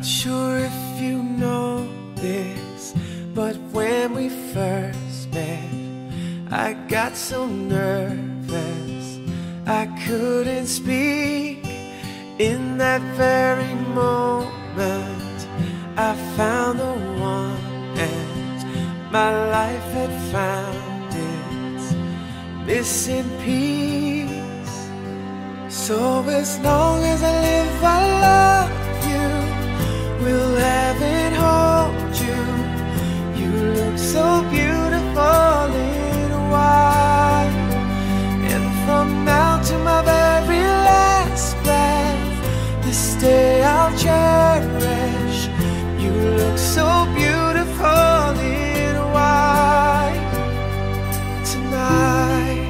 Not sure if you know this, but when we first met, I got so nervous I couldn't speak. In that very moment I found the one, and my life had found its missing piece. So as long as I live, I love you, will have and hold you. You look so beautiful in white, and from now to my very last breath, this day I'll cherish. You look so beautiful in white tonight.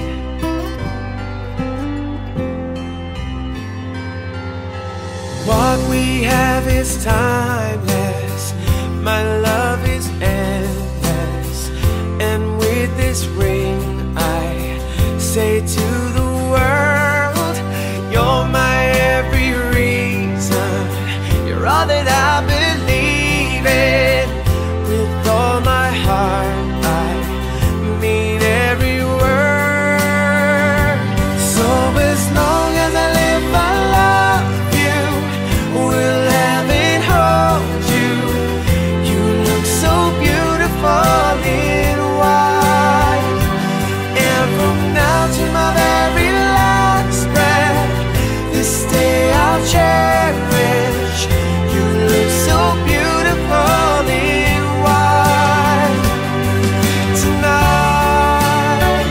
What we have is timeless, my love is endless, and with this ring I say to the world, you're my every reason, you're all that I believe in. With all my heart I mean every word. So as long as I live, I love you, will have and hold you. You look so beautiful in white, and from now to my very last breath, this day I'll cherish. You look so beautiful in white tonight.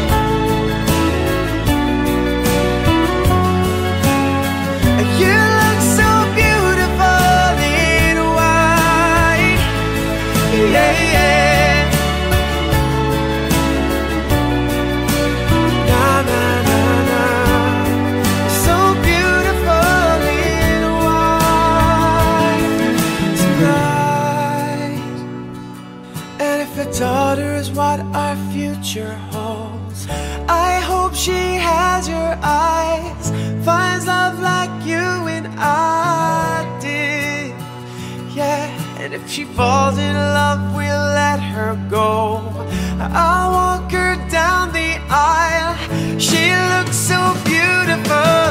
You look so beautiful in white, yeah, yeah. Na na na na, so beautiful in white tonight. And if a daughter is what our future holds, I hope she has your eyes, finds love like you and I did, yeah. And if she falls in love, we'll let her go. I'll walk her down the aisle. She looks so beautiful